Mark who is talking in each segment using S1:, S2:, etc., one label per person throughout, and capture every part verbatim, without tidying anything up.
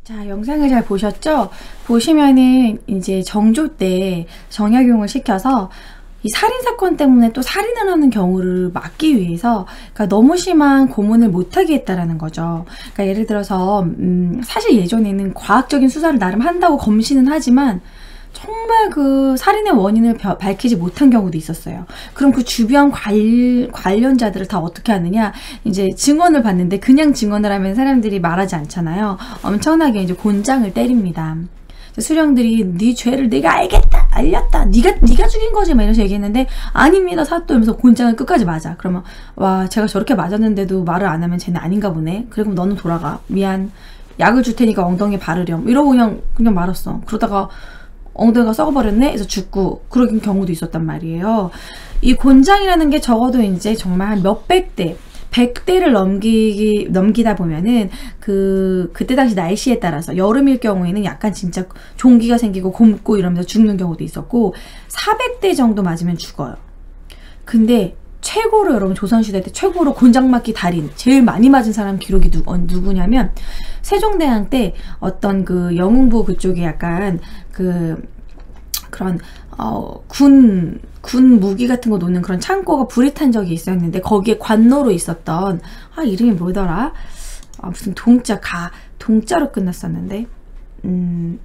S1: 자, 영상을 잘 보셨죠? 보시면은 이제 정조 때 정약용을 시켜서 이 살인사건 때문에 또 살인을 하는 경우를 막기 위해서 그러니까 너무 심한 고문을 못하게 했다라는 거죠. 그러니까 예를 들어서 음, 사실 예전에는 과학적인 수사를 나름 한다고 검신은 하지만 정말 그 살인의 원인을 벼, 밝히지 못한 경우도 있었어요. 그럼 그 주변 관, 관련자들을 다 어떻게 하느냐? 이제 증언을 봤는데 그냥 증언을 하면 사람들이 말하지 않잖아요. 엄청나게 이제 곤장을 때립니다. 수령들이 네 죄를 내가 알겠다, 알렸다, 네가 네가 죽인 거지, 막 이러면서 얘기했는데 아닙니다, 사또 이러면서 곤장을 끝까지 맞아. 그러면 와, 제가 저렇게 맞았는데도 말을 안 하면 쟤는 아닌가 보네. 그리고 너는 돌아가. 미안. 약을 줄 테니까 엉덩이에 바르렴. 이러고 그냥 그냥 말았어. 그러다가 엉덩이가 썩어버렸네? 해서 죽고 그런 경우도 있었단 말이에요. 이 곤장이라는 게 적어도 이제 정말 한 몇백 대, 백 대를 넘기기, 넘기다 보면은 그, 그때 당시 날씨에 따라서 여름일 경우에는 약간 진짜 종기가 생기고 곰고 이러면서 죽는 경우도 있었고 사백 대 정도 맞으면 죽어요. 근데 최고로 여러분 조선시대 때 최고로 곤장 맞기 달인 제일 많이 맞은 사람 기록이 누, 어, 누구냐면 세종대왕 때 어떤 그 영흥부 그쪽에 약간 그 그런 어, 군, 군 무기 같은 거 놓는 그런 창고가 불이 탄 적이 있었는데 거기에 관노로 있었던 아 이름이 뭐더라? 아, 무슨 동자 가 동자로 끝났었는데 음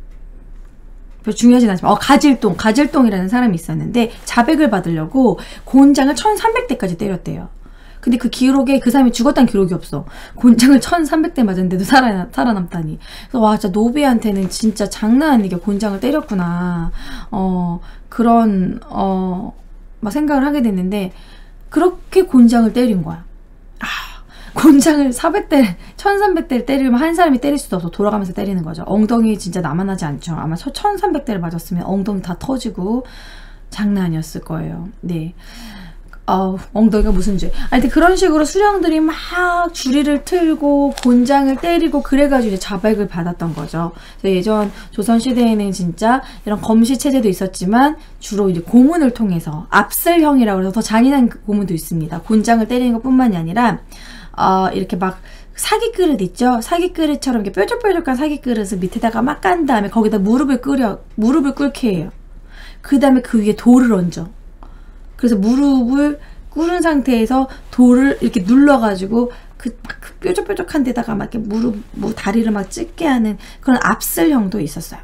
S1: 별 중요하진 않지만 어 가질동 가질동이라는 사람이 있었는데 자백을 받으려고 곤장을 천삼백 대까지 때렸대요. 근데 그 기록에 그 사람이 죽었다는 기록이 없어. 곤장을 천삼백 대 맞았는데도 살아, 살아남다니. 그래서 와, 진짜 노비한테는 진짜 장난 아니게 곤장을 때렸구나. 어, 그런, 어, 막 생각을 하게 됐는데, 그렇게 곤장을 때린 거야. 아, 곤장을 사백 대, 천삼백 대를 때리면 한 사람이 때릴 수도 없어. 돌아가면서 때리는 거죠. 엉덩이 진짜 남아나지 않죠. 아마 천삼백 대를 맞았으면 엉덩이 다 터지고 장난 아니었을 거예요. 네. 어, 엉덩이가 무슨 죄. 아니, 그런 식으로 수령들이 막 주리를 틀고 곤장을 때리고 그래가지고 이제 자백을 받았던 거죠. 예전 조선시대에는 진짜 이런 검시체제도 있었지만 주로 이제 고문을 통해서 압슬형이라고 해서 더 잔인한 고문도 있습니다. 곤장을 때리는 것 뿐만이 아니라 어, 이렇게 막 사기 그릇 있죠? 사기 그릇처럼 이렇게 뾰족뾰족한 사기 그릇을 밑에다가 막 깐 다음에 거기다 무릎을 끓여, 무릎을 꿇게 해요. 그 다음에 그 위에 돌을 얹어. 그래서 무릎을 꿇은 상태에서 돌을 이렇게 눌러가지고 그, 그 뾰족뾰족한 데다가 막 이렇게 무릎, 뭐 다리를 막 찢게 하는 그런 압슬형도 있었어요.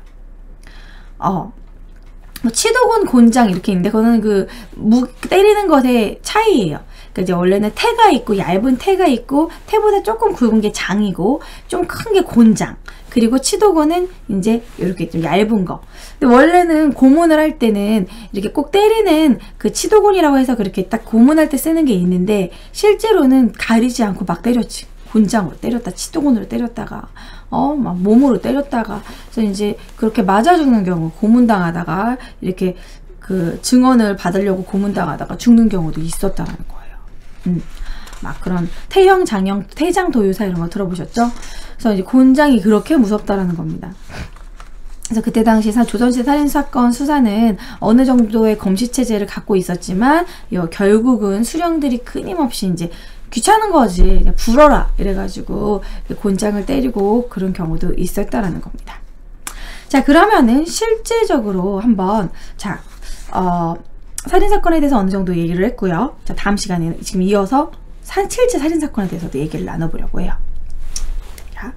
S1: 어. 뭐 치도곤, 곤장 이렇게 있는데 그거는 그 무, 때리는 것의 차이예요. 그러니까 이제 원래는 태가 있고 얇은 태가 있고 태보다 조금 굵은 게 장이고 좀 큰 게 곤장. 그리고 치도곤은 이제 이렇게 좀 얇은 거. 근데 원래는 고문을 할 때는 이렇게 꼭 때리는 그 치도곤이라고 해서 그렇게 딱 고문할 때 쓰는 게 있는데 실제로는 가리지 않고 막 때렸지. 곤장으로 때렸다, 치도곤으로 때렸다가, 어, 막 몸으로 때렸다가. 그래서 이제 그렇게 맞아 죽는 경우, 고문당하다가 이렇게 그 증언을 받으려고 고문당하다가 죽는 경우도 있었다는 거예요. 음. 막 그런 태형, 장형, 태장, 도유사 이런 거 들어보셨죠? 그래서 이제 곤장이 그렇게 무섭다라는 겁니다. 그래서 그때 당시 조선시대 살인사건 수사는 어느 정도의 검시체제를 갖고 있었지만 결국은 수령들이 끊임없이 이제 귀찮은 거지. 불어라 이래가지고 곤장을 때리고 그런 경우도 있었다라는 겁니다. 자, 그러면은 실제적으로 한번 자, 어, 살인사건에 대해서 어느 정도 얘기를 했고요. 자, 다음 시간에는 지금 이어서 실제 살인사건에 대해서도 얘기를 나눠보려고 해요. 자,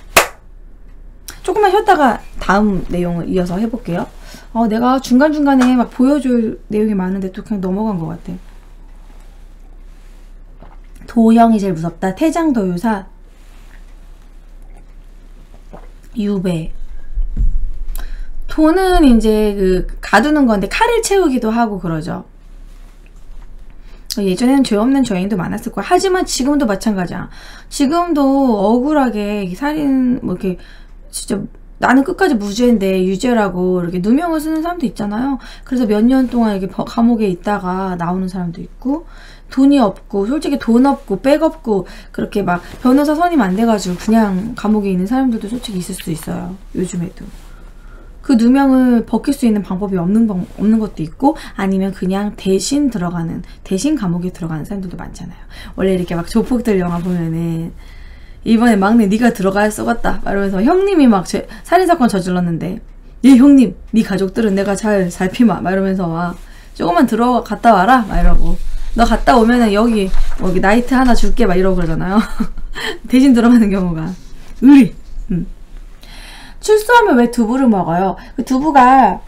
S1: 조금만 쉬었다가 다음 내용을 이어서 해볼게요. 어, 내가 중간중간에 막 보여줄 내용이 많은데 또 그냥 넘어간 것 같아. 도형이 제일 무섭다. 태장도유사, 유배. 도는 이제 그 가두는 건데 칼을 채우기도 하고 그러죠. 예전에는 죄 없는 죄인도 많았을 거야. 하지만 지금도 마찬가지야. 지금도 억울하게 살인 뭐 이렇게 진짜 나는 끝까지 무죄인데 유죄라고 이렇게 누명을 쓰는 사람도 있잖아요. 그래서 몇 년 동안 이렇게 감옥에 있다가 나오는 사람도 있고 돈이 없고 솔직히 돈 없고 백 없고 그렇게 막 변호사 선임 안 돼가지고 그냥 감옥에 있는 사람들도 솔직히 있을 수 있어요. 요즘에도. 그 누명을 벗길 수 있는 방법이 없는, 방, 없는 것도 있고 아니면 그냥 대신 들어가는 대신 감옥에 들어가는 사람들도 많잖아요. 원래 이렇게 막 조폭들 영화 보면은 이번에 막내 네가 들어가야 쏘겠다 이러면서 형님이 막 제, 살인사건 저질렀는데 예 형님 네 가족들은 내가 잘 살피마 막 이러면서 막 조금만 들어갔다 와라 막 이러고 너 갔다 오면은 여기 여기 나이트 하나 줄게 막 이러고 그러잖아요. 대신 들어가는 경우가 의리. 음. 출소하면 왜 두부를 먹어요? 그 두부가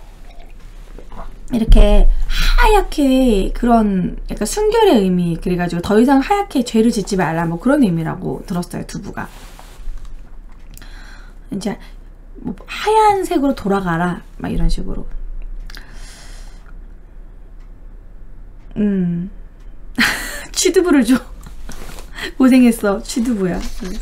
S1: 이렇게 하얗게 그런 약간 순결의 의미 그래가지고 더 이상 하얗게 죄를 짓지 말라 뭐 그런 의미라고 들었어요. 두부가 이제 뭐 하얀색으로 돌아가라 막 이런 식으로. 음 취두부를 줘. 고생했어 취두부야.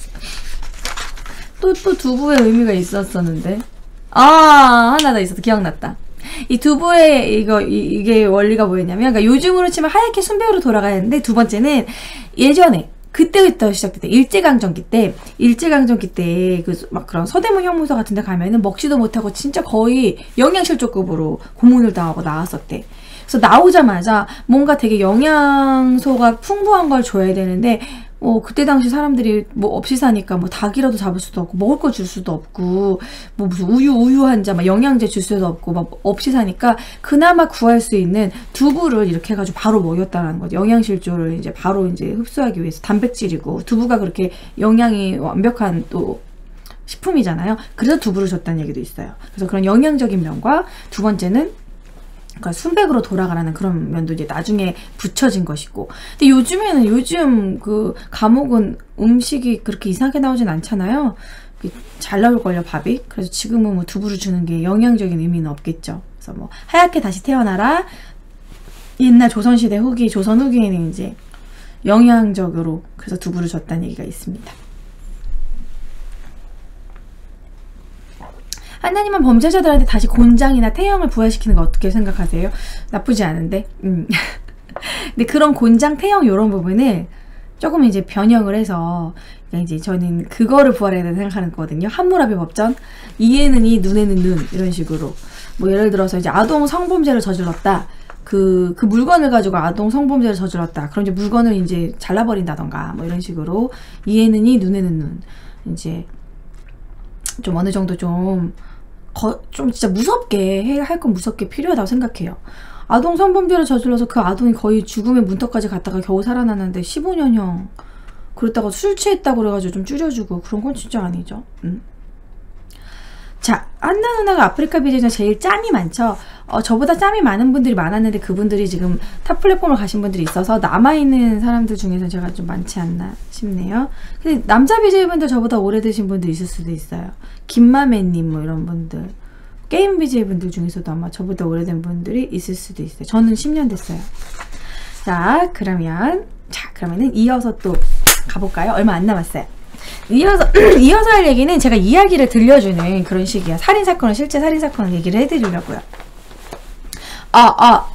S1: 또 또 두부의 의미가 있었었는데 아 하나 더 있었어. 기억났다. 이 두부의 이거 이, 이게 원리가 뭐였냐면 그러니까 요즘으로 치면 하얗게 순백으로 돌아가야 하는데 두 번째는 예전에 그때부터 시작됐대. 일제강점기 때 일제강점기 때 그 막 그런 서대문 형무소 같은 데 가면은 먹지도 못하고 진짜 거의 영양실조급으로 고문을 당하고 나왔었대. 그래서 나오자마자 뭔가 되게 영양소가 풍부한 걸 줘야 되는데 뭐 그때 당시 사람들이 뭐 없이 사니까 뭐 닭이라도 잡을 수도 없고 먹을 거 줄 수도 없고 뭐 무슨 우유 우유 한 잔 막 영양제 줄 수도 없고 막 없이 사니까 그나마 구할 수 있는 두부를 이렇게 해가지고 바로 먹였다라는 거죠. 영양실조를 이제 바로 이제 흡수하기 위해서. 단백질이고 두부가 그렇게 영양이 완벽한 또 식품이잖아요. 그래서 두부를 줬다는 얘기도 있어요. 그래서 그런 영양적인 면과 두 번째는 그러니까 순백으로 돌아가라는 그런 면도 이제 나중에 붙여진 것이고. 근데 요즘에는 요즘 그 감옥은 음식이 그렇게 이상하게 나오진 않잖아요. 잘 나올걸요 밥이. 그래서 지금은 뭐 두부를 주는 게 영양적인 의미는 없겠죠. 그래서 뭐 하얗게 다시 태어나라. 옛날 조선시대 후기 조선 후기에는 이제 영양적으로 그래서 두부를 줬다는 얘기가 있습니다. 하나님은 범죄자들한테 다시 곤장이나 태형을 부여시키는 거 어떻게 생각하세요? 나쁘지 않은데. 음. 근데 그런 곤장, 태형 이런 부분을 조금 이제 변형을 해서 이제 저는 그거를 부활해야 된다고 생각하는 거거든요. 함무라비 법전. 이에는 이, 눈에는 눈 이런 식으로. 뭐 예를 들어서 이제 아동 성범죄를 저질렀다. 그, 그 물건을 가지고 아동 성범죄를 저질렀다. 그럼 이제 물건을 이제 잘라버린다던가 뭐 이런 식으로 이에는 이, 눈에는 눈. 이제 좀 어느 정도 좀 거, 좀 진짜 무섭게 할 건 무섭게 필요하다고 생각해요. 아동 성범죄를 저질러서 그 아동이 거의 죽음의 문턱까지 갔다가 겨우 살아났는데 십오 년형 그랬다가 술 취했다고 그래가지고 좀 줄여주고 그런 건 진짜 아니죠. 음. 자, 한나 누나가 아프리카 비즈에서 제일 짬이 많죠. 어, 저보다 짬이 많은 분들이 많았는데 그분들이 지금 타 플랫폼을 가신 분들이 있어서 남아있는 사람들 중에서 제가 좀 많지 않나 싶네요. 근데 남자 비제이분들 저보다 오래되신 분들 있을 수도 있어요. 김마매님 뭐 이런 분들. 게임 비제이분들 중에서도 아마 저보다 오래된 분들이 있을 수도 있어요. 저는 십 년 됐어요. 자, 그러면 자 그러면은 이어서 또 가볼까요? 얼마 안 남았어요. 이어서, 이어서 할 얘기는 제가 이야기를 들려주는 그런 식이야. 살인사건을, 실제 살인사건을 얘기를 해드리려고요. 아, 아.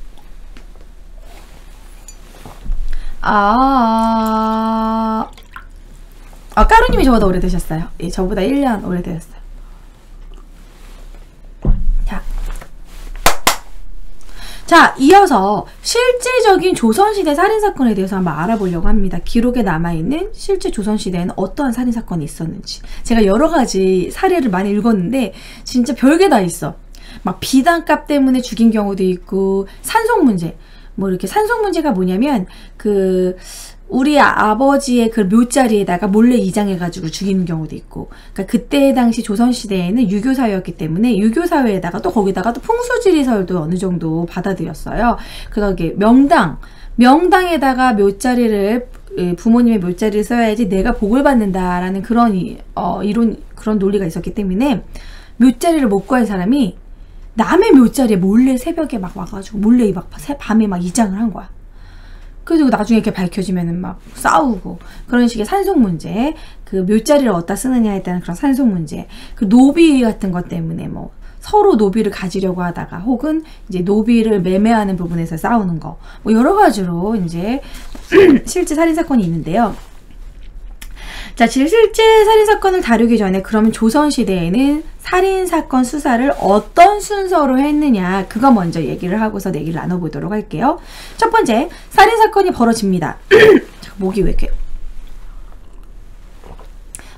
S1: 아. 아, 까루님이 저보다 오래되셨어요. 예, 저보다 일 년 오래되셨어요. 자. 자, 이어서 실제적인 조선시대 살인사건에 대해서 한번 알아보려고 합니다. 기록에 남아있는 실제 조선시대에는 어떠한 살인사건이 있었는지. 제가 여러가지 사례를 많이 읽었는데 진짜 별게 다 있어. 막 비단값 때문에 죽인 경우도 있고 산속 문제. 뭐 이렇게 산속 문제가 뭐냐면 그 우리 아버지의 그 묘자리에다가 몰래 이장해가지고 죽이는 경우도 있고. 그러니까 그때 당시 조선시대에는 유교사회였기 때문에 유교사회에다가 또 거기다가 또 풍수지리설도 어느 정도 받아들였어요. 그래서 이게 명당, 명당에다가 묘자리를, 부모님의 묘자리를 써야지 내가 복을 받는다라는 그런 이, 어, 이론, 그런 논리가 있었기 때문에 묘자리를 못 구한 사람이 남의 묘자리에 몰래 새벽에 막 와가지고 몰래 막 밤에 막 이장을 한 거야. 그리고 나중에 이렇게 밝혀지면은 막 싸우고 그런 식의 산속 문제, 그 묘자리를 어디다 쓰느냐에 따른 그런 산속 문제, 그 노비 같은 것 때문에 뭐 서로 노비를 가지려고 하다가 혹은 이제 노비를 매매하는 부분에서 싸우는 거, 뭐 여러 가지로 이제 실제 살인 사건이 있는데요. 자, 실제 살인사건을 다루기 전에 그러면 조선시대에는 살인사건 수사를 어떤 순서로 했느냐, 그거 먼저 얘기를 하고서 얘기를 나눠보도록 할게요. 첫 번째, 살인사건이 벌어집니다. 목이 왜 이렇게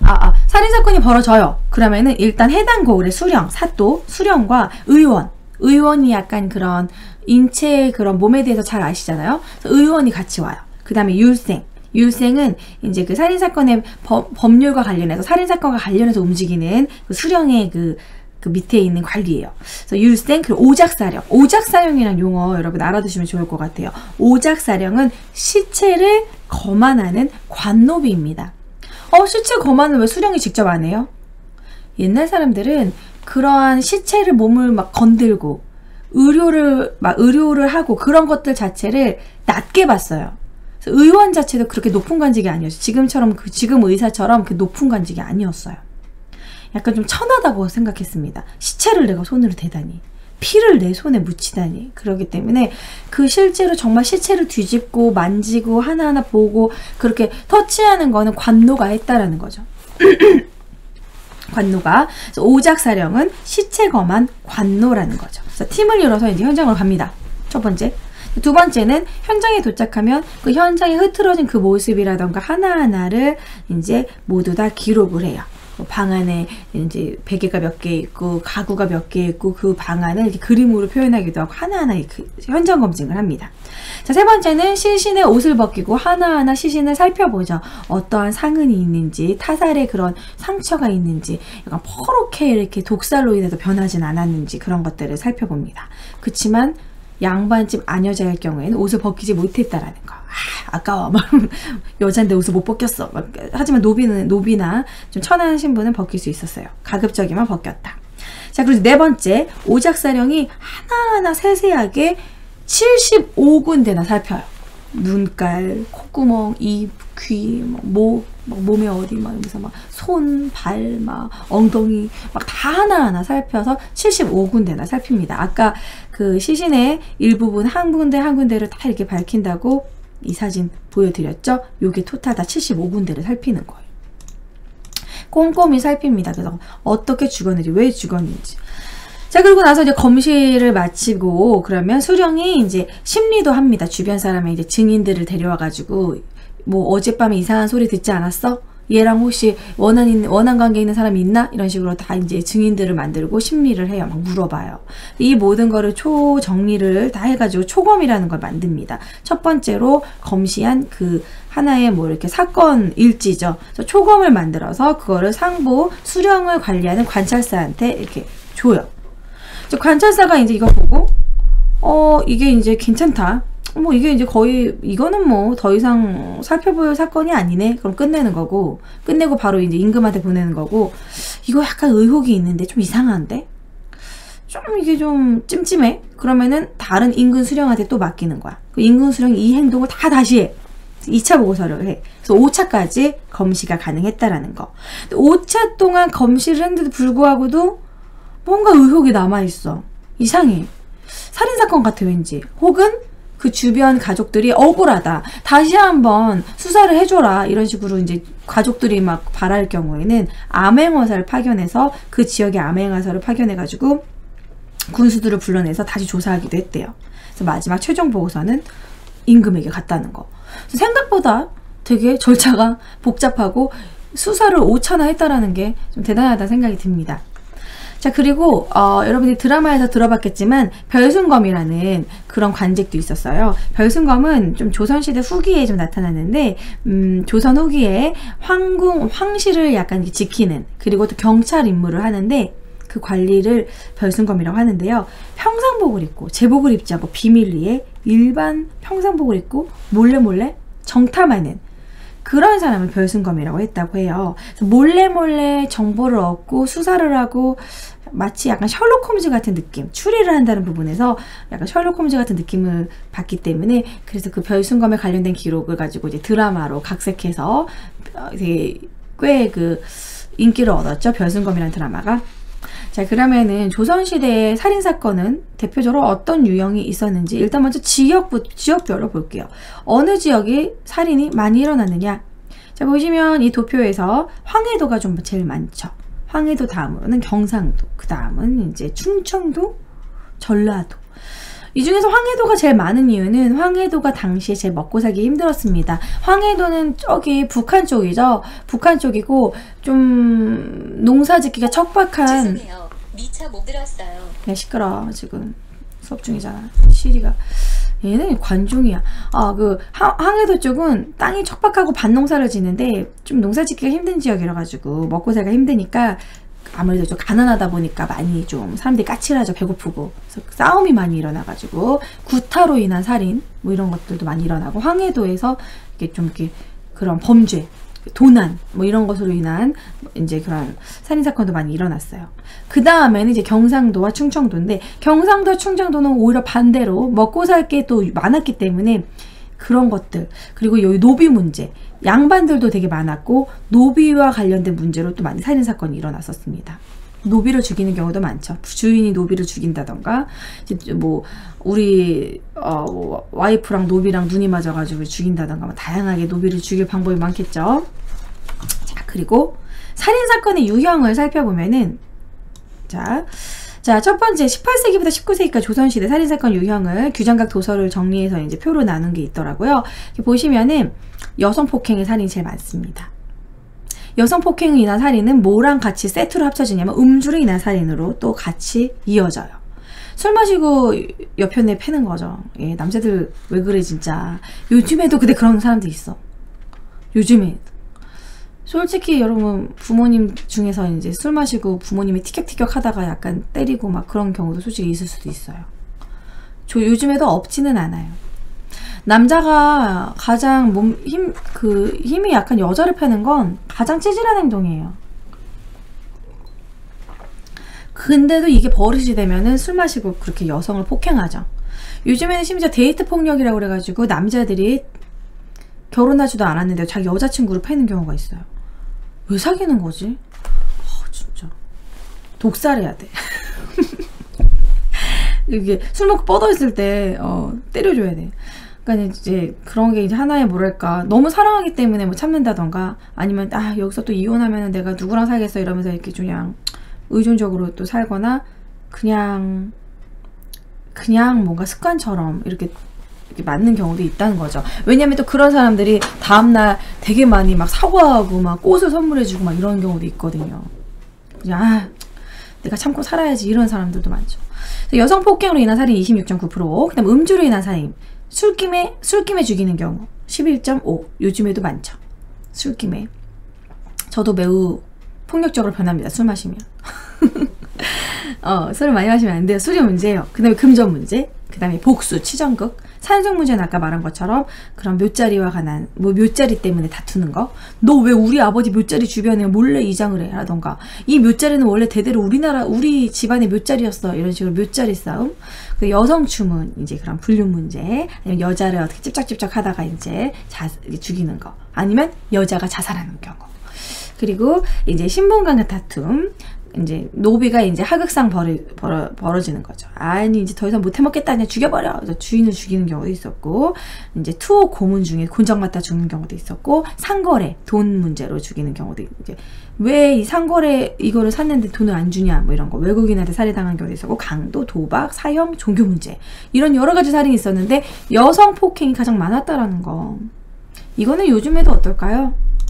S1: 아, 아, 살인사건이 벌어져요. 그러면은 일단 해당 고을의 수령, 사또, 수령과 의원, 의원이 약간 그런 인체 그런 몸에 대해서 잘 아시잖아요. 그래서 의원이 같이 와요. 그 다음에 율생, 율생은 이제 그 살인사건의 법, 법률과 관련해서 살인사건과 관련해서 움직이는 그 수령의 그, 그 밑에 있는 관리예요. 그래서 율생, 그리고 오작사령. 오작사령이라는 용어 여러분 알아두시면 좋을 것 같아요. 오작사령은 시체를 거만하는 관노비입니다. 어, 시체 거만은 왜 수령이 직접 안 해요? 옛날 사람들은 그러한 시체를 몸을 막 건들고 의료를 막 의료를 하고 그런 것들 자체를 낮게 봤어요. 그래서 의원 자체도 그렇게 높은 관직이 아니었어요. 지금처럼 그 지금 의사처럼 그 높은 관직이 아니었어요. 약간 좀 천하다고 생각했습니다. 시체를 내가 손으로 대다니, 피를 내 손에 묻히다니. 그러기 때문에 그 실제로 정말 시체를 뒤집고 만지고 하나하나 보고 그렇게 터치하는 거는 관노가 했다라는 거죠. 관노가. 그래서 오작사령은 시체 검한 관노라는 거죠. 그래서 팀을 이뤄서 이제 현장으로 갑니다. 첫 번째. 두 번째는 현장에 도착하면 그 현장에 흐트러진 그 모습이라던가 하나하나를 이제 모두 다 기록을 해요. 방 안에 이제 베개가 몇 개 있고 가구가 몇 개 있고 그 방 안을 이렇게 그림으로 표현하기도 하고 하나하나 그 현장 검증을 합니다. 자, 세 번째는 시신의 옷을 벗기고 하나하나 시신을 살펴보죠. 어떠한 상흔이 있는지, 타살의 그런 상처가 있는지, 약간 퍼렇게 이렇게 독살로 인해서 변하진 않았는지 그런 것들을 살펴봅니다. 그치만 양반집 아녀자일 경우에는 옷을 벗기지 못했다라는 거. 아, 아까워. 막 여잔데 옷을 못 벗겼어. 막, 하지만 노비는, 노비나 좀 천한 신부는 벗길 수 있었어요. 가급적이면 벗겼다. 자, 그리고 네 번째, 오작사령이 하나하나 세세하게 칠십오 군데나 살펴요. 눈깔, 콧구멍, 입, 귀, 목, 막 몸에 어디, 막 이러면서 막 손, 발, 막 엉덩이, 막 다 하나하나 살펴서 칠십오 군데나 살핍니다. 아까 그 시신의 일부분 한 군데 한 군데를 다 이렇게 밝힌다고 이 사진 보여드렸죠? 요게 토탈 다 칠십오 군데를 살피는 거예요. 꼼꼼히 살핍니다. 그래서 어떻게 죽었는지, 왜 죽었는지. 자, 그리고 나서 이제 검시를 마치고 그러면 수령이 이제 심리도 합니다. 주변 사람의 이제 증인들을 데려와가지고 뭐 어젯밤에 이상한 소리 듣지 않았어? 얘랑 혹시 원한 있는 원한 관계 있는 사람이 있나? 이런 식으로 다 이제 증인들을 만들고 심리를 해요. 막 물어봐요. 이 모든 거를 초 정리를 다 해가지고 초검이라는 걸 만듭니다. 첫 번째로 검시한 그 하나의 뭐 이렇게 사건 일지죠. 그래서 초검을 만들어서 그거를 상부 수령을 관리하는 관찰사한테 이렇게 줘요. 관찰사가 이제 이거 보고 어 이게 이제 괜찮다. 뭐 이게 이제 거의 이거는 뭐 더 이상 살펴볼 사건이 아니네. 그럼 끝내는 거고 끝내고 바로 이제 임금한테 보내는 거고 이거 약간 의혹이 있는데 좀 이상한데 좀 이게 좀 찜찜해. 그러면은 다른 임금 수령한테 또 맡기는 거야. 그 임금 수령이 이 행동을 다 다시 해. 이 차 보고서를 해. 그래서 오 차까지 검시가 가능했다라는 거. 오 차 동안 검시를 했는데도 불구하고도 뭔가 의혹이 남아있어. 이상해. 살인사건 같아 왠지. 혹은 그 주변 가족들이 억울하다. 다시 한번 수사를 해줘라. 이런 식으로 이제 가족들이 막 바랄 경우에는 암행어사를 파견해서 그 지역의 암행어사를 파견해가지고 군수들을 불러내서 다시 조사하기도 했대요. 그래서 마지막 최종 보고서는 임금에게 갔다는 거. 생각보다 되게 절차가 복잡하고 수사를 오 차나 했다라는 게 좀 대단하다는 생각이 듭니다. 자, 그리고 어, 여러분들이 드라마에서 들어봤겠지만 별순검이라는 그런 관직도 있었어요. 별순검은 좀 조선시대 후기에 좀 나타났는데 음, 조선 후기에 황궁, 황실을 약간 지키는 그리고 또 경찰 임무를 하는데 그 관리를 별순검이라고 하는데요. 평상복을 입고 제복을 입지 않고 비밀리에 일반 평상복을 입고 몰래 몰래 정탐하는 그런 사람을 별순검이라고 했다고 해요. 그래서 몰래 몰래 정보를 얻고 수사를 하고 마치 약간 셜록 홈즈 같은 느낌, 추리를 한다는 부분에서 약간 셜록 홈즈 같은 느낌을 받기 때문에 그래서 그 별순검에 관련된 기록을 가지고 이제 드라마로 각색해서 되게 꽤 그 인기를 얻었죠. 별순검이라는 드라마가. 자, 그러면은 조선시대의 살인사건은 대표적으로 어떤 유형이 있었는지 일단 먼저 지역부, 지역별로 볼게요. 어느 지역이 살인이 많이 일어났느냐. 자, 보시면 이 도표에서 황해도가 좀 제일 많죠. 황해도 다음으로는 경상도, 그 다음은 이제 충청도, 전라도. 이 중에서 황해도가 제일 많은 이유는 황해도가 당시에 제일 먹고 살기 힘들었습니다. 황해도는 저기 북한 쪽이죠. 북한 쪽이고 좀 농사 짓기가 척박한.
S2: 죄송해요. 미처 못 들었어요.
S1: 야 시끄러. 지금 수업 중이잖아. 시리가. 얘는 관종이야. 아, 그 황해도 쪽은 땅이 척박하고 밭농사를 짓는데 좀 농사 짓기가 힘든 지역이라 가지고 먹고 살기가 힘드니까 아무래도 좀 가난하다 보니까 많이 좀 사람들이 까칠하죠. 배고프고. 그래서 싸움이 많이 일어나가지고 구타로 인한 살인 뭐 이런 것들도 많이 일어나고 황해도에서 이렇게 좀 이렇게 그런 범죄, 도난 뭐 이런 것으로 인한 이제 그런 살인 사건도 많이 일어났어요. 그 다음에는 이제 경상도와 충청도인데 경상도와 충청도는 오히려 반대로 먹고 살 게 또 많았기 때문에 그런 것들 그리고 여기 노비 문제 양반들도 되게 많았고 노비와 관련된 문제로 또 많이 살인 사건이 일어났었습니다. 노비를 죽이는 경우도 많죠. 주인이 노비를 죽인다던가 이제 뭐 우리 어 뭐 와이프랑 노비랑 눈이 맞아가지고 죽인다던가 뭐 다양하게 노비를 죽일 방법이 많겠죠. 자 그리고 살인 사건의 유형을 살펴보면은 자. 자, 첫 번째 십팔 세기부터 십구 세기까지 조선시대 살인사건 유형을 규장각 도서를 정리해서 이제 표로 나눈 게 있더라고요. 보시면은 여성 폭행의 살인이 제일 많습니다. 여성 폭행으로 인한 살인은 뭐랑 같이 세트로 합쳐지냐면 음주로 인한 살인으로 또 같이 이어져요. 술 마시고 여편에 패는 거죠. 예, 남자들 왜 그래 진짜. 요즘에도 근데 그런 사람들 있어. 요즘에. 솔직히 여러분 부모님 중에서 이제 술 마시고 부모님이 티격티격 하다가 약간 때리고 막 그런 경우도 솔직히 있을 수도 있어요. 저 요즘에도 없지는 않아요. 남자가 가장 몸 힘 그 힘이 약한 여자를 패는 건 가장 찌질한 행동이에요. 근데도 이게 버릇이 되면은 술 마시고 그렇게 여성을 폭행하죠. 요즘에는 심지어 데이트 폭력이라고 그래가지고 남자들이 결혼하지도 않았는데 자기 여자친구를 패는 경우가 있어요. 왜 사귀는 거지? 아, 진짜 독살해야 돼. 이게 술 먹고 뻗어 있을 때 어, 때려줘야 돼. 그러니까 이제 그런 게 이제 하나의 뭐랄까 너무 사랑하기 때문에 뭐 참는다던가 아니면 아 여기서 또 이혼하면은 내가 누구랑 살겠어 이러면서 이렇게 그냥 의존적으로 또 살거나 그냥 그냥 뭔가 습관처럼 이렇게 맞는 경우도 있다는 거죠. 왜냐면 또 그런 사람들이 다음날 되게 많이 막 사과하고 막 꽃을 선물해주고 막 이런 경우도 있거든요. 그냥 아, 내가 참고 살아야지 이런 사람들도 많죠. 여성 폭행으로 인한 살인 이십육 점 구 퍼센트, 그다음 음주로 인한 살인, 술김에 술김에 죽이는 경우 십일 점 오 퍼센트. 요즘에도 많죠. 술김에. 저도 매우 폭력적으로 변합니다. 술 마시면. 어, 술을 많이 마시면 안 돼요. 술이 문제예요. 그 다음에 금전 문제, 그 다음에 복수, 치정극, 산속 문제는 아까 말한 것처럼 그런 묘자리와 관한 뭐 묘자리 때문에 다투는 거. 너 왜 우리 아버지 묘자리 주변에 몰래 이장을 해? 라던가 이 묘자리는 원래 대대로 우리나라 우리 집안의 묘자리였어. 이런 식으로 묘자리 싸움. 그 여성 추문 이제 그런 불륜 문제, 아니면 여자를 어떻게 찝쩍찝쩍 하다가 이제 자, 죽이는 거, 아니면 여자가 자살하는 경우. 그리고 이제 신분 간의 다툼. 이제 노비가 이제 하극상 벌어, 벌어, 벌어지는 거죠. 아니 이제 더 이상 못 해먹겠다 그냥 죽여버려. 그래서 주인을 죽이는 경우도 있었고, 이제 투호 고문 중에 곤장 맞다 죽는 경우도 있었고, 상거래 돈 문제로 죽이는 경우도 이제 왜 이 상거래 이거를 샀는데 돈을 안 주냐 뭐 이런 거, 외국인한테 살해당한 경우도 있었고, 강도, 도박, 사형, 종교 문제 이런 여러 가지 살인이 있었는데 여성 폭행이 가장 많았다라는 거. 이거는 요즘에도 어떨까요?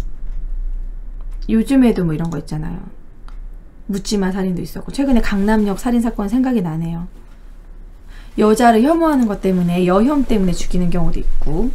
S1: 요즘에도 뭐 이런 거 있잖아요. 묻지마 살인도 있었고, 최근에 강남역 살인사건 생각이 나네요. 여자를 혐오하는 것 때문에 여혐 때문에 죽이는 경우도 있고,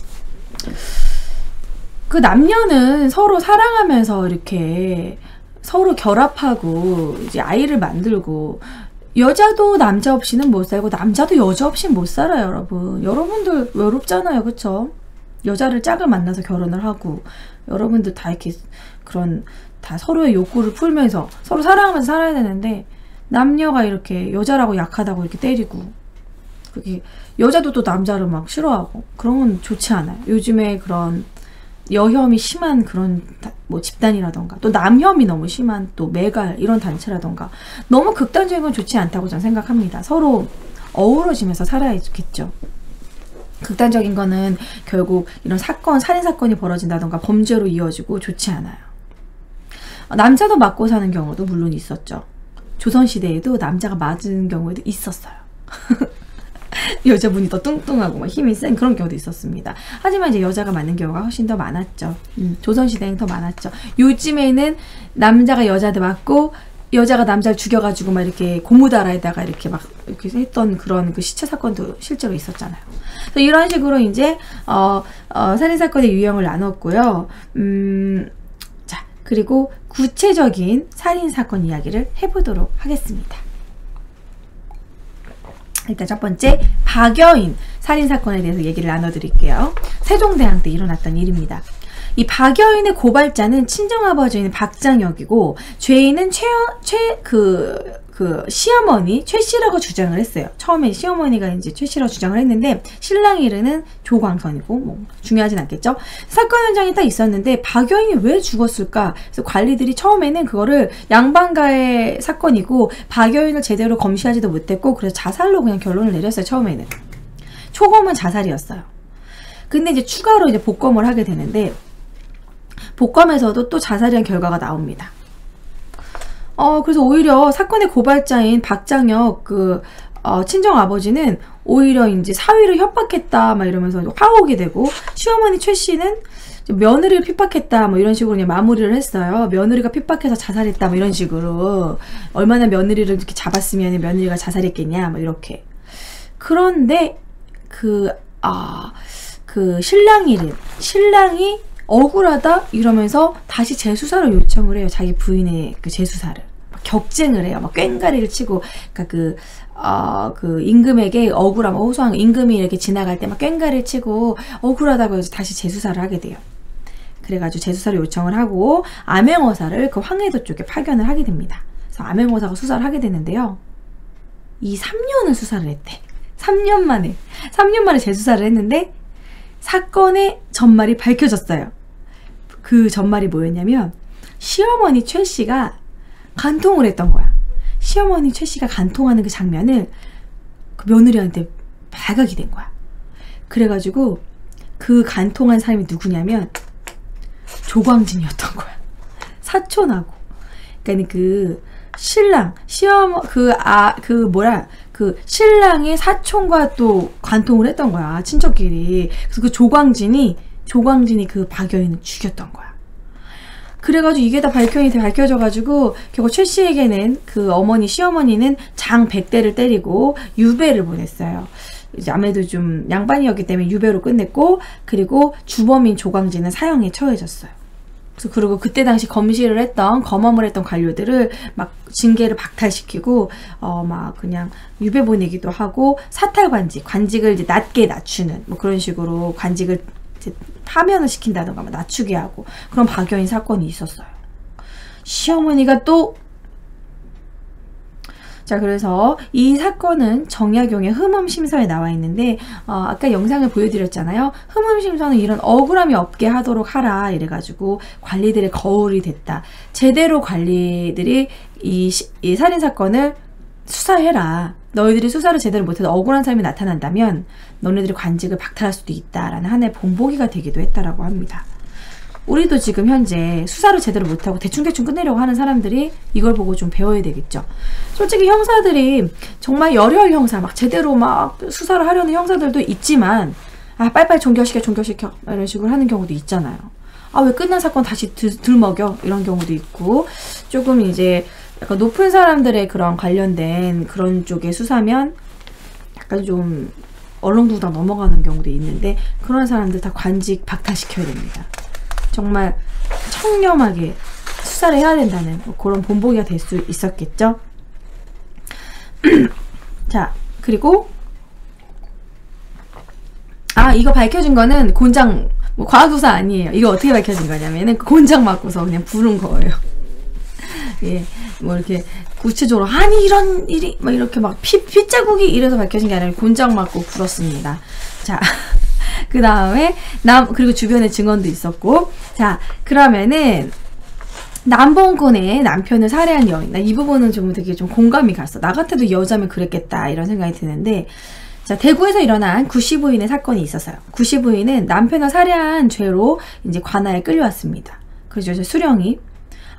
S1: 그 남녀는 서로 사랑하면서 이렇게 서로 결합하고 이제 아이를 만들고, 여자도 남자 없이는 못 살고 남자도 여자 없이는 못 살아요. 여러분 여러분들 외롭잖아요. 그쵸? 여자를 짝을 만나서 결혼을 하고 여러분들 다 이렇게 그런 다 서로의 욕구를 풀면서 서로 사랑하면서 살아야 되는데, 남녀가 이렇게 여자라고 약하다고 이렇게 때리고, 그게 여자도 또 남자를 막 싫어하고 그런 건 좋지 않아요. 요즘에 그런 여혐이 심한 그런 뭐 집단이라던가 또 남혐이 너무 심한 또 매갈 이런 단체라던가 너무 극단적인 건 좋지 않다고 저는 생각합니다. 서로 어우러지면서 살아야겠죠. 극단적인 거는 결국 이런 사건, 살인사건이 벌어진다던가 범죄로 이어지고 좋지 않아요. 남자도 맞고 사는 경우도 물론 있었죠. 조선시대에도 남자가 맞은 경우에도 있었어요. 여자분이 더 뚱뚱하고 막 힘이 센 그런 경우도 있었습니다. 하지만 이제 여자가 맞는 경우가 훨씬 더 많았죠. 음, 조선시대엔 더 많았죠. 요즘에는 남자가 여자한테 맞고 여자가 남자를 죽여가지고 막 이렇게 고무다라에다가 이렇게 막 이렇게 했던 그런 그 시체 사건도 실제로 있었잖아요. 그래서 이런 식으로 이제 어, 어, 살인 사건의 유형을 나눴고요. 음, 자 그리고 구체적인 살인 사건 이야기를 해보도록 하겠습니다. 일단 첫 번째 박여인 살인 사건에 대해서 얘기를 나눠드릴게요. 세종대왕 때 일어났던 일입니다. 이 박여인의 고발자는 친정아버지인 박장혁이고 죄인은 최, 최, 그, 그, 시어머니 최씨라고 주장을 했어요. 처음에 시어머니가 이제 최씨라고 주장을 했는데, 신랑 이름은 조광선이고, 뭐, 중요하진 않겠죠? 사건 현장이 딱 있었는데, 박여인이 왜 죽었을까? 그래서 관리들이 처음에는 그거를 양반가의 사건이고, 박여인을 제대로 검시하지도 못했고, 그래서 자살로 그냥 결론을 내렸어요, 처음에는. 초검은 자살이었어요. 근데 이제 추가로 이제 복검을 하게 되는데, 복검에서도 또 자살이란 결과가 나옵니다. 어, 그래서 오히려 사건의 고발자인 박장혁 그 어, 친정 아버지는 오히려 이제 사위를 협박했다 막 이러면서 화옥이 되고, 시어머니 최 씨는 며느리를 핍박했다 뭐 이런 식으로 그냥 마무리를 했어요. 며느리가 핍박해서 자살했다 뭐 이런 식으로, 얼마나 며느리를 이렇게 잡았으면 며느리가 자살했겠냐 뭐 이렇게. 그런데 그 아, 그 신랑이 신랑이 억울하다 이러면서 다시 재수사를 요청을 해요. 자기 부인의 그 재수사를 격쟁을 해요. 막 꽹가리를 치고, 그러니까 그, 어, 그 임금에게 억울함, 호소한 임금이 이렇게 지나갈 때 막 꽹가리를 치고 억울하다고 해서 다시 재수사를 하게 돼요. 그래가지고 재수사를 요청을 하고 암행어사를 그 황해도 쪽에 파견을 하게 됩니다. 그래서 암행어사가 수사를 하게 되는데요. 이 삼 년을 수사를 했대. 삼 년 만에 삼 년 만에 재수사를 했는데 사건의 전말이 밝혀졌어요. 그 전말이 뭐였냐면, 시어머니 최 씨가 간통을 했던 거야. 시어머니 최 씨가 간통하는 그 장면을 그 며느리한테 발각이 된 거야. 그래가지고 그 간통한 사람이 누구냐면 조광진이었던 거야. 사촌하고. 그러니까 그 신랑, 시어머, 그, 아, 그 뭐라, 그 신랑의 사촌과 또 관통을 했던 거야. 친척끼리. 그래서 그 조광진이, 조광진이 그 박여인을 죽였던 거야. 그래가지고 이게 다 밝혀이 밝혀져가지고 결국 최 씨에게는 그 어머니, 시어머니는 장 백 대를 때리고 유배를 보냈어요. 이제 아무래도 좀 양반이었기 때문에 유배로 끝냈고, 그리고 주범인 조광진은 사형에 처해졌어요. 그래서 그리고 그때 당시 검시를 했던, 검험을 했던 관료들을 막 징계를 박탈시키고, 어, 막 그냥 유배 보내기도 하고, 사탈관직, 관직을 이제 낮게 낮추는, 뭐 그런 식으로 관직을 이제 파면을 시킨다던가 막 낮추게 하고, 그런 박여인 사건이 있었어요. 시어머니가 또, 자, 그래서 이 사건은 정약용의 흠음심서에 나와 있는데, 어, 아까 영상을 보여드렸잖아요. 흠음심서는 이런 억울함이 없게 하도록 하라 이래가지고 관리들의 거울이 됐다. 제대로 관리들이 이, 시, 이 살인사건을 수사해라. 너희들이 수사를 제대로 못해도 억울한 사람이 나타난다면 너네들이 관직을 박탈할 수도 있다라는 하나의 본보기가 되기도 했다라고 합니다. 우리도 지금 현재 수사를 제대로 못하고 대충대충 끝내려고 하는 사람들이 이걸 보고 좀 배워야 되겠죠. 솔직히 형사들이 정말 열혈 형사, 막 제대로 막 수사를 하려는 형사들도 있지만, 아, 빨리빨리 종결시켜, 종결시켜. 이런 식으로 하는 경우도 있잖아요. 아, 왜 끝난 사건 다시 들, 들먹여? 이런 경우도 있고, 조금 이제 약간 높은 사람들의 그런 관련된 그런 쪽의 수사면 약간 좀 얼렁뚱땅 넘어가는 경우도 있는데, 그런 사람들 다 관직 박탈시켜야 됩니다. 정말 청렴하게 수사를 해야 된다는 그런 본보기가 될 수 있었겠죠. 자, 그리고 아, 이거 밝혀진 거는 곤장, 뭐 과학수사 아니에요. 이거 어떻게 밝혀진 거냐면은 곤장 맞고서 그냥 부른 거예요. 예, 뭐 이렇게 구체적으로 아니 이런 일이 막 이렇게 막 피, 핏자국이 이래서 밝혀진 게 아니라 곤장 맞고 불었습니다. 자, 그 다음에 남 그리고 주변에 증언도 있었고, 자, 그러면은 남봉꾼의 남편을 살해한 여인, 나 이 부분은 좀 되게 좀 공감이 갔어. 나 같아도 여자면 그랬겠다 이런 생각이 드는데, 자, 대구에서 일어난 구씨 부인의 사건이 있었어요. 구씨 부인은 남편을 살해한 죄로 이제 관아에 끌려왔습니다. 그래서 이제 수령이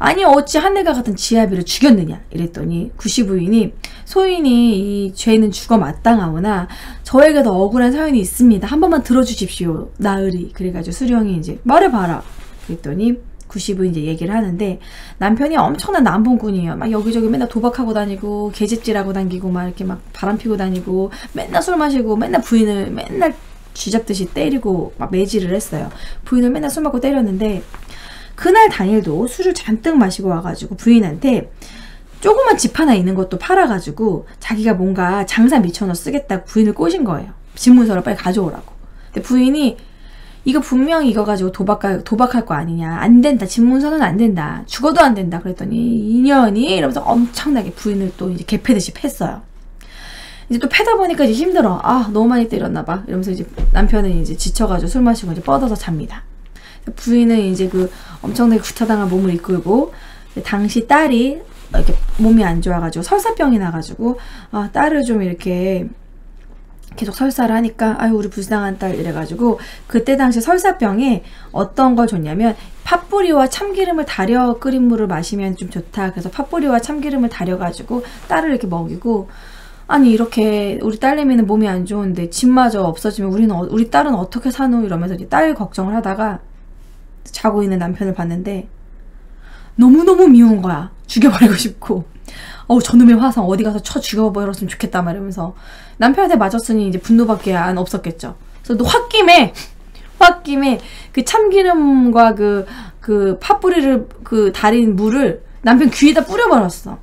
S1: 아니 어찌 하늘과 같은 지아비를 죽였느냐 이랬더니 구씨 부인이 소인이 이 죄는 죽어 마땅하오나 저에게도 억울한 사연이 있습니다. 한 번만 들어주십시오. 나으리. 그래가지고 수령이 이제 말해봐라. 그랬더니 구씨 부인 이제 얘기를 하는데 남편이 엄청난 남봉꾼이에요. 막 여기저기 맨날 도박하고 다니고 계집질하고 다니고 막 이렇게 막 바람 피고 다니고 맨날 술 마시고 맨날 부인을 맨날 쥐잡듯이 때리고 막 매질을 했어요. 부인을 맨날 술 먹고 때렸는데 그날 당일도 술을 잔뜩 마시고 와가지고 부인한테 조그만 집 하나 있는 것도 팔아가지고 자기가 뭔가 장사 미천원 쓰겠다고 부인을 꼬신 거예요. 집문서를 빨리 가져오라고. 근데 부인이 이거 분명히 이거 가지고 도박, 도박할 거 아니냐. 안 된다. 집문서는 안 된다. 죽어도 안 된다. 그랬더니 인연이 이러면서 엄청나게 부인을 또 이제 개패듯이 팼어요. 이제 또 패다 보니까 이제 힘들어. 아, 너무 많이 때렸나 봐. 이러면서 이제 남편은 이제 지쳐가지고 술 마시고 이제 뻗어서 잡니다. 부인은 이제 그 엄청나게 구타당한 몸을 이끌고 당시 딸이 이렇게 몸이 안 좋아가지고 설사병이 나가지고 아, 딸을 좀 이렇게 계속 설사를 하니까 아유 우리 불쌍한 딸 이래가지고 그때 당시 설사병에 어떤 걸 줬냐면 팥뿌리와 참기름을 달여 끓인 물을 마시면 좀 좋다. 그래서 팥뿌리와 참기름을 달여가지고 딸을 이렇게 먹이고 아니 이렇게 우리 딸내미는 몸이 안 좋은데 집마저 없어지면 우리는 어, 우리 딸은 어떻게 사노 이러면서 이제 딸 걱정을 하다가 자고 있는 남편을 봤는데 너무너무 미운 거야. 죽여버리고 싶고 어우 저놈의 화성 어디 가서 쳐 죽여버렸으면 좋겠다 말이면서 남편한테 맞았으니 이제 분노밖에 안 없었겠죠. 그래서 홧김에 홧김에 그 참기름과 그 그 팥뿌리를 그 달인 물을 남편 귀에다 뿌려버렸어.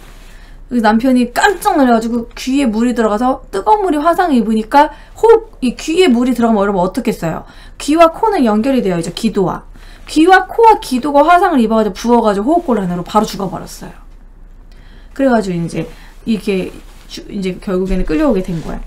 S1: 남편이 깜짝 놀라가지고 귀에 물이 들어가서 뜨거운 물이 화상을 입으니까 호흡 이 귀에 물이 들어가면 여러분 어떻겠어요? 귀와 코는 연결이 되어 있죠. 기도와 귀와 코와 기도가 화상을 입어가지고 부어가지고 호흡곤란으로 바로 죽어버렸어요. 그래가지고 이제 이게 주, 이제 결국에는 끌려오게 된 거야.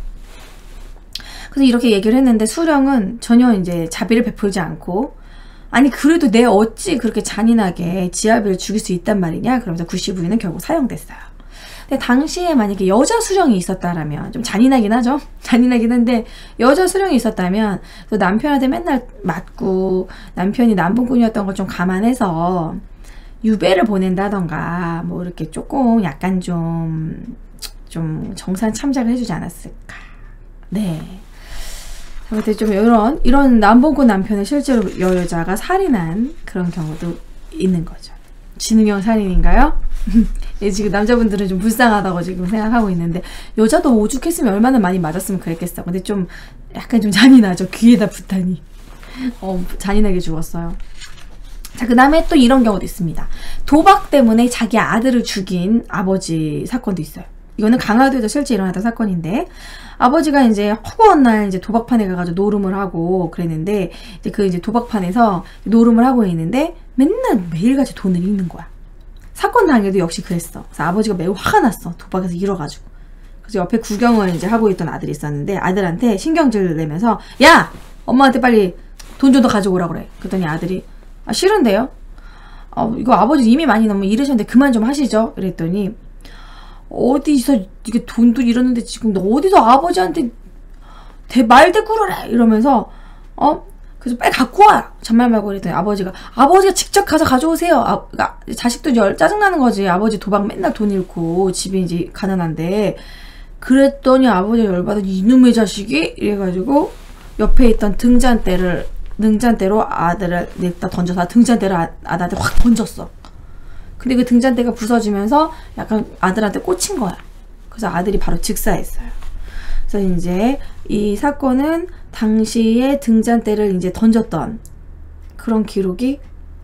S1: 그래서 이렇게 얘기를 했는데 수령은 전혀 이제 자비를 베풀지 않고 아니 그래도 내 어찌 그렇게 잔인하게 지아비를 죽일 수 있단 말이냐 그러면서 구씨 부인은 결국 사형됐어요. 근데 당시에 만약에 여자 수령이 있었다라면 좀 잔인하긴 하죠. 잔인하긴 한데 여자 수령이 있었다면 또 남편한테 맨날 맞고 남편이 남봉꾼이었던 걸 좀 감안해서 유배를 보낸다던가 뭐 이렇게 조금 약간 좀 좀 정산 참작을 해주지 않았을까. 네. 아무튼 좀 이런 이런 남봉꾼 남편을 실제로 여자가 살인한 그런 경우도 있는 거죠. 지능형 살인인가요? 예, 지금 남자분들은 좀 불쌍하다고 지금 생각하고 있는데 여자도 오죽했으면 얼마나 많이 맞았으면 그랬겠어. 근데 좀 약간 좀 잔인하죠. 귀에다 붙다니. 어, 잔인하게 죽었어요. 자, 그 다음에 또 이런 경우도 있습니다. 도박 때문에 자기 아들을 죽인 아버지 사건도 있어요. 이거는 강화도에서 실제 일어났던 사건인데 아버지가 이제 허구한 날 이제 도박판에 가가지고 노름을 하고 그랬는데 이제 그 이제 도박판에서 노름을 하고 있는데 맨날 매일같이 돈을 잃는 거야. 사건 당일도 역시 그랬어. 그래서 아버지가 매우 화가 났어. 도박에서 잃어가지고. 그래서 옆에 구경을 이제 하고 있던 아들이 있었는데 아들한테 신경질을 내면서 야! 엄마한테 빨리 돈 좀 더 가져오라 그래. 그랬더니 아들이 아 싫은데요? 어, 이거 아버지 이미 많이 너무 잃으셨는데 그만 좀 하시죠. 이랬더니 어디서 이게 돈도 잃었는데 지금 너 어디서 아버지한테 대, 말대꾸를 해 이러면서 어 그래서 빨리 갖고 와 잔말 말고 그랬더니 아버지가 아버지가 직접 가서 가져오세요. 아, 아, 자식도 열 짜증나는 거지. 아버지 도박 맨날 돈 잃고 집이 이제 가난한데 그랬더니 아버지가 열받아 이놈의 자식이 이래가지고 옆에 있던 등잔대를 등잔대로 아들을 냈다 던져서 등잔대를 아, 아들한테 확 던졌어. 근데 그 등잔대가 부서지면서 약간 아들한테 꽂힌 거야. 그래서 아들이 바로 즉사했어요. 그래서 이제 이 사건은 당시에 등잔대를 이제 던졌던 그런 기록이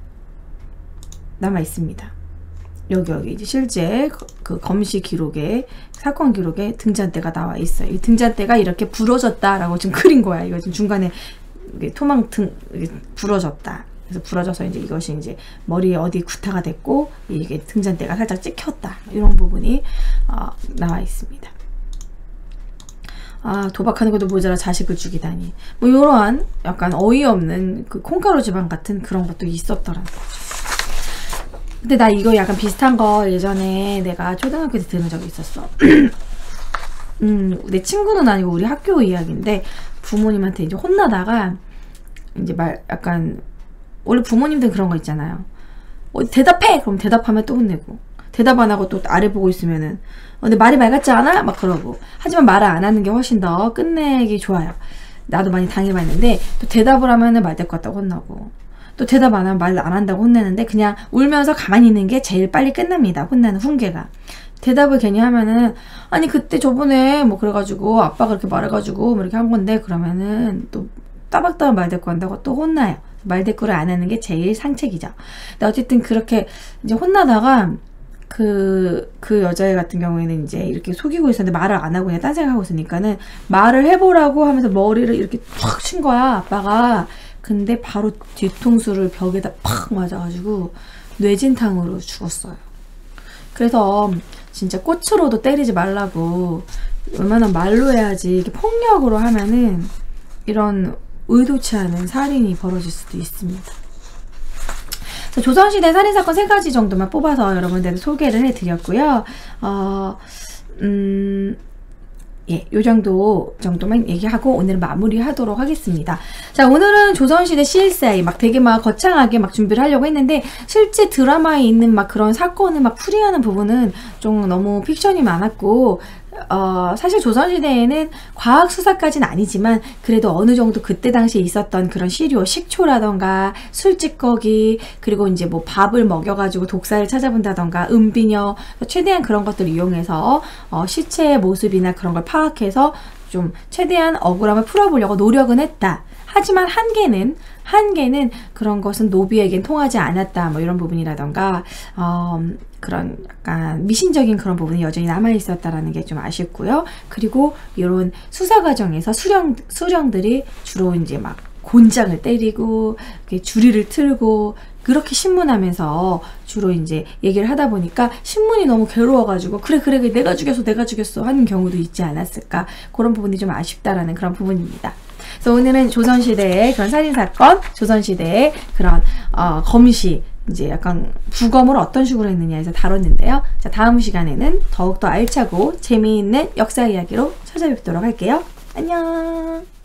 S1: 남아 있습니다. 여기 여기 이제 실제 그 검시 기록에 사건 기록에 등잔대가 나와 있어요. 이 등잔대가 이렇게 부러졌다라고 지금 그린 거야. 이거 지금 중간에 토막 등 부러졌다. 그래서 부러져서 이제 이것이 이제 머리에 어디 구타가 됐고 이게 등잔대가 살짝 찍혔다. 이런 부분이 어, 나와 있습니다. 아 도박하는 것도 모자라 자식을 죽이다니. 뭐 이러한 약간 어이없는 그 콩가루 지방 같은 그런 것도 있었더라고요. 근데 나 이거 약간 비슷한 거 예전에 내가 초등학교 때 들은 적이 있었어. 음, 내 친구는 아니고 우리 학교 이야기인데 부모님한테 이제 혼나다가 이제 말 약간 원래 부모님들은 그런 거 있잖아요. 어, 대답해! 그럼 대답하면 또 혼내고, 대답 안 하고 또 아래 보고 있으면은 어, 근데 말이 맑았지 않아? 막 그러고. 하지만 말을 안 하는 게 훨씬 더 끝내기 좋아요. 나도 많이 당해봤는데 또 대답을 하면은 말 될 것 같다고 혼나고, 또 대답 안 하면 말 안 한다고 혼내는데 그냥 울면서 가만히 있는 게 제일 빨리 끝납니다. 혼나는 훈계가. 대답을 괜히 하면은 아니 그때 저번에 뭐 그래가지고 아빠가 그렇게 말해가지고 뭐 이렇게 한 건데, 그러면은 또 따박따박 말대꾸 한다고 또 혼나요. 말대꾸를 안 하는 게 제일 상책이죠. 근데 어쨌든 그렇게 이제 혼나다가 그, 그 여자애 같은 경우에는 이제 이렇게 속이고 있었는데 말을 안 하고 그냥 딴 생각하고 있으니까는 말을 해보라고 하면서 머리를 이렇게 팍 친 거야, 아빠가. 근데 바로 뒤통수를 벽에다 팍 맞아가지고 뇌진탕으로 죽었어요. 그래서 진짜 꽃으로도 때리지 말라고, 얼마나 말로 해야지, 이렇게 폭력으로 하면은 이런 의도치 않은 살인이 벌어질 수도 있습니다. 조선시대 살인사건 세 가지 정도만 뽑아서 여러분들한테 소개를 해드렸고요. 어, 음, 예, 요 정도, 정도만 얘기하고 오늘 마무리하도록 하겠습니다. 자, 오늘은 조선시대 씨에스아이 막 되게 막 거창하게 막 준비를 하려고 했는데, 실제 드라마에 있는 막 그런 사건을 막 풀이하는 부분은 좀 너무 픽션이 많았고, 어, 사실 조선시대에는 과학수사까지는 아니지만 그래도 어느 정도 그때 당시에 있었던 그런 시료, 식초라던가 술찌꺼기, 그리고 이제 뭐 밥을 먹여가지고 독사를 찾아본다던가 은비녀, 최대한 그런 것들을 이용해서 어, 시체의 모습이나 그런 걸 파악해서 좀 최대한 억울함을 풀어보려고 노력은 했다. 하지만 한계는 한계는 그런 것은 노비에겐 통하지 않았다, 뭐 이런 부분이라던가 어, 그런 약간 미신적인 그런 부분이 여전히 남아있었다라는 게 좀 아쉽고요. 그리고 이런 수사 과정에서 수령, 수령들이 주로 이제 막 곤장을 때리고 주리를 틀고 그렇게 신문하면서 주로 이제 얘기를 하다 보니까 신문이 너무 괴로워가지고 그래 그래 그래 내가 죽였어 내가 죽였어 하는 경우도 있지 않았을까, 그런 부분이 좀 아쉽다라는 그런 부분입니다. 그래서 오늘은 조선시대의 그런 살인사건, 조선시대의 그런 어, 검시, 이제 약간 부검을 어떤 식으로 했느냐에서 다뤘는데요. 자, 다음 시간에는 더욱더 알차고 재미있는 역사 이야기로 찾아뵙도록 할게요. 안녕.